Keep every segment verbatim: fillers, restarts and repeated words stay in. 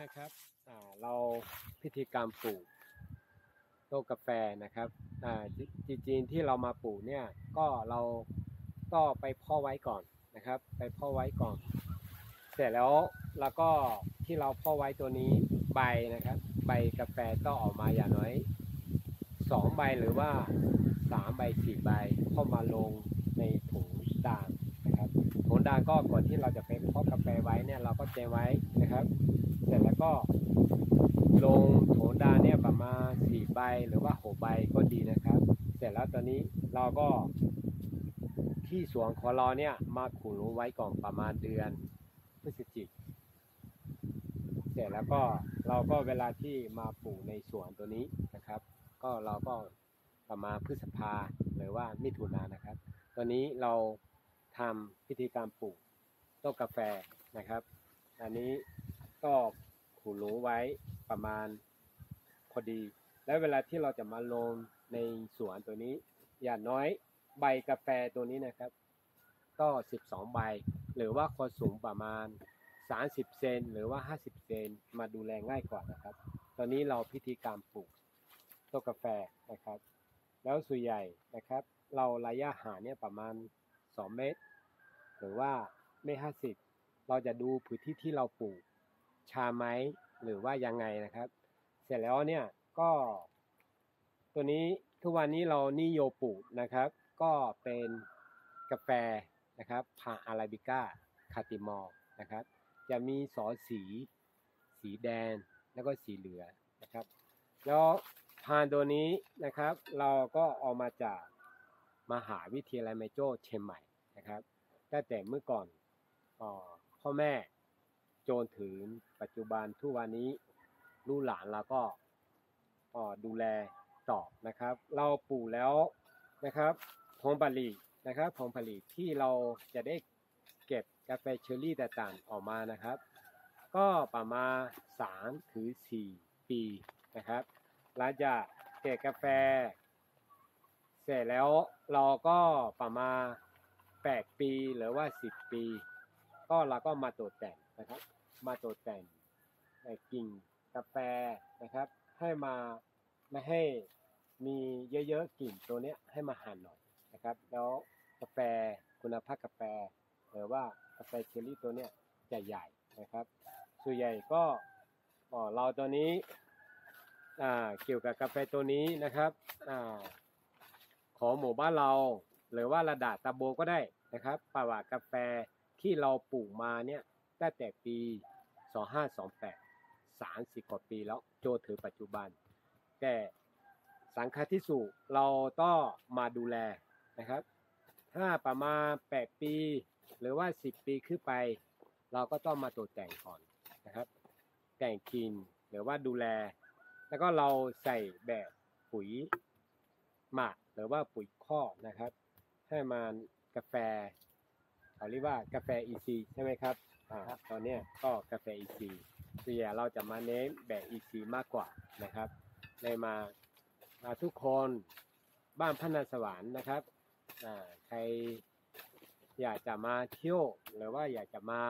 นะครับอ่าเราพิธีกรรมปลูกต้นกาแฟนะครับอ่าจริงๆที่เรามาปลูกเนี่ยก็เราก็ไปเพาะไว้ก่อนนะครับไปเพาะไว้ก่อนเสร็จแล้วแล้วก็ที่เราเพาะไว้ตัวนี้ใบนะครับใบกาแฟต้องออกมาอย่างน้อยสองใบหรือว่าสามใบสี่ใบเข้ามาลงในถุงด่างนะครับถุงด่างก็ก่อนที่เราจะไปเพาะกาแฟไว้เนี่ยเราก็เตรียมไว้นะครับเสร็จแล้วก็ลงถุงด่างเนี่ยประมาณสี่ใบหรือว่าหกใบก็ดีนะครับเสร็จแล้วตอนนี้เราก็ที่สวนของเราเนี่ยมาขุดลงไว้ก่อนประมาณเดือนพฤศจิกเสร็จแล้วก็เราก็เวลาที่มาปลูกในสวนตัวนี้นะครับก็เราก็ประมาณพฤษภาหรือว่ามิถุนายนนะครับตอนนี้เราทำพิธีการปลูกต้นกาแฟนะครับอันนี้ก็ขุดลงไว้ประมาณพอดีแล้วเวลาที่เราจะมาลงในสวนตัวนี้อย่างน้อยใบกาแฟตัวนี้นะครับก็สิบสองใบหรือว่าความสูงประมาณสามสิบเซนหรือว่าห้าสิบเซนมาดูแลง่ายกว่านะครับตอนนี้เราพิธีการปลูกต้นกาแฟนะครับแล้วส่วนใหญ่นะครับเราระยะห่างเนี่ยประมาณสองเมตรหรือว่าเมตรห้าสิบเราจะดูพื้นที่ที่เราปลูกชาไหมหรือว่ายังไงนะครับเสร็จแล้วเนี่ยก็ตัวนี้ทุกวันนี้เรานิยมปลูกนะครับก็เป็นกาแฟนะครับพาอาราบิก้าคาติมอลนะครับจะมีสองสีสีแดงแล้วก็สีเหลืองนะครับแล้วพานตัวนี้นะครับเราก็ออกมาจากมหาวิทยาลัยแม่โจ้เชียงใหม่นะครับตั้งแต่เมื่อก่อนพ่อแม่จนถึงปัจจุบันทุกวันนี้ลูกหลานเราก็ดูแลต่อนะครับเราปลูกแล้วนะครับผลผลิตนะครับผลผลิตที่เราจะได้เก็บกาแฟเชอร์รี่ต่างๆออกมานะครับก็ประมาณสามถึงสี่ปีนะครับหลังจากเก็บกาแฟเสร็จแล้วเราก็ประมาณแปดปีหรือว่าสิบปีก็เราก็มาตกแต่งนะครับมาตกแต่งกิ่งกาแฟนะครับให้มาไม่ให้มีเยอะๆกลิ่นตัวนี้ให้มาหั่นหน่อยนะครับแล้วกาแฟคุณภาพกาแฟหรือว่ากาแฟเชอร์รี่ตัวเนี้ยจะใหญ่นะครับส่วนใหญ่ก็เราตัวนี้เกี่ยวกับกาแฟตัวนี้นะครับของหมู่บ้านเราหรือว่าระดับตำบลก็ได้นะครับประวัติกาแฟที่เราปลูกมาเนี่ยตั้งแต่ปีสองพันห้าร้อยยี่สิบแปด สามสิบกว่าปีแล้วจนถึงปัจจุบันแต่สังฆาทิสุเราต้องมาดูแลนะครับถ้าประมาณแปดปีหรือว่าสิบปีขึ้นไปเราก็ต้องมาตกแต่งก่อนนะครับแต่งกินหรือว่าดูแลแล้วก็เราใส่แบบปุ๋ยหมักหรือว่าปุ๋ยคอกนะครับให้มันกาแฟเขาเรียกว่ากาแฟอีซีใช่ไหมครับอ่าตอนนี้ก็กาแฟอีซีส่วนใหญ่เราจะมาเน้นแบบอีซีมากกว่านะครับในมาทุกคนบ้านพระนสวรรค์นะครับใครอยากจะมาเที่ยวหรือว่าอยากจะมา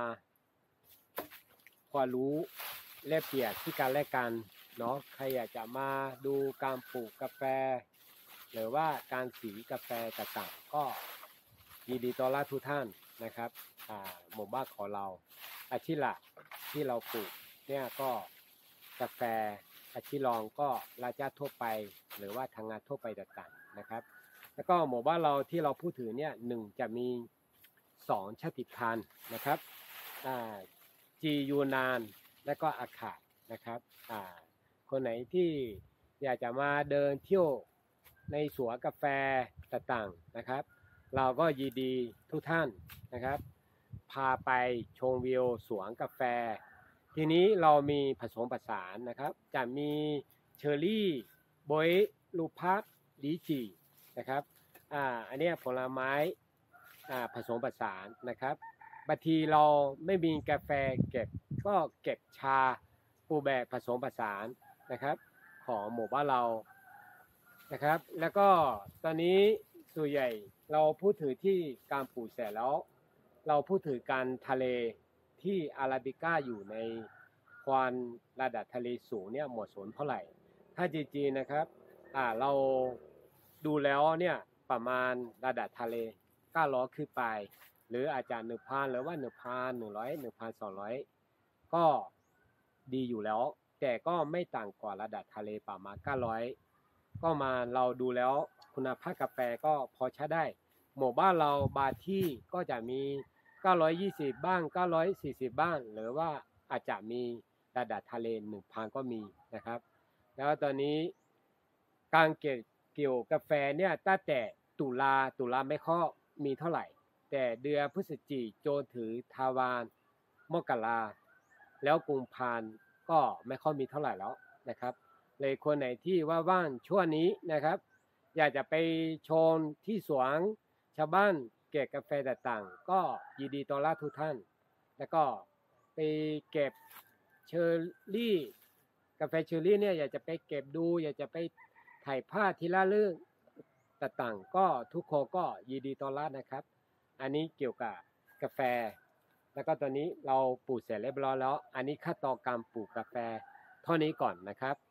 ความรู้แลกเปลี่ยนที่การแลกกันเนาะใครอยากจะมาดูการปลูกกาแฟหรือว่าการสีกาแฟต่างๆก็ยินดีต้อนรับทุกท่านนะครับหมู่บ้านของเราอาชีพหลักที่เราปลูกเนี่ยก็กาแฟอาชีพรองก็ราชาทั่วไปหรือว่าทางงานทั่วไปต่างๆนะครับแล้วก็หมู่บ้านเราที่เราพูดถึงเนี่ยหนึ่งจะมีสองชาติพันธุ์นะครับจียูนานและก็อาคานะครับคนไหนที่อยากจะมาเดินเที่ยวในสวนกาแฟต่างๆนะครับเราก็ยินดีทุกท่านนะครับพาไปชมวิวสวนกาแฟทีนี้เรามีผสมผสานนะครับจะมีเชอร์รี่โบยลูพัสลีจีนะครับอ่าอันนี้ผลไม้อ่าผสมผสานนะครับบางทีเราไม่มีกาแฟเก็บก็เก็บชาปูแบบผสมผสานนะครับของหมู่บ้านเรานะครับแล้วก็ตอนนี้ส่วนใหญ่เราพูดถึงที่การปลูกเสร็จแล้วเราพูดถึงการทะเลที่อาราบิก้าอยู่ในคความระดับทะเลสูงเนี่ยเหมาะสมเท่าไหร่ถ้าจริงๆนะครับอ่าเราดูแล้วเนี่ยประมาณระดับทะเลเก้าร้อยขึ้นไปหรืออาจจะหนึ่งพันหรือว่าหนึ่งพันหนึ่งร้อยหนึ่งพันสองร้อยก็ดีอยู่แล้วแต่ก็ไม่ต่างกว่าระดับทะเลประมาณเก้าร้อยก็มาเราดูแล้วคุณภาพกาแฟก็พอใช้ได้หมู่บ้านเราบางที่ก็จะมีเก้าร้อยยี่สิบบ้างเก้าร้อยสี่สิบบ้างหรือว่าอาจจะมีระดับทะเล หนึ่งพัน ก็มีนะครับแล้วตอนนี้การเก็บเกี่ยวกาแฟเนี่ยตั้งแต่ตุลาตุลาไม่ค่อยมีเท่าไหร่แต่เดือนพฤศจิกายนจนถึงธันวามกราแล้วกุมภาพันธ์ก็ไม่ค่อยมีเท่าไหร่แล้วนะครับเลยคนไหนที่ว่าว่างช่วงนี้นะครับอยากจะไปชมที่สวนชาวบ้านเก็บกาแฟต่างๆก็ยินดีต้อนรับทุกท่านแล้วก็ไปเก็บเชอร์รี่กาแฟเชอร์รี่เนี่ยอยากจะไปเก็บดูอยากจะไปถ่ายภาพทีละเรื่องต่างๆก็ทุกคนก็ยินดีต้อนรับนะครับอันนี้เกี่ยวกับกาแฟแล้วก็ตอนนี้เราปลูกเสร็จเรียบร้อยแล้วอันนี้ขั้นตอนการปลูกกาแฟเท่านี้ก่อนนะครับ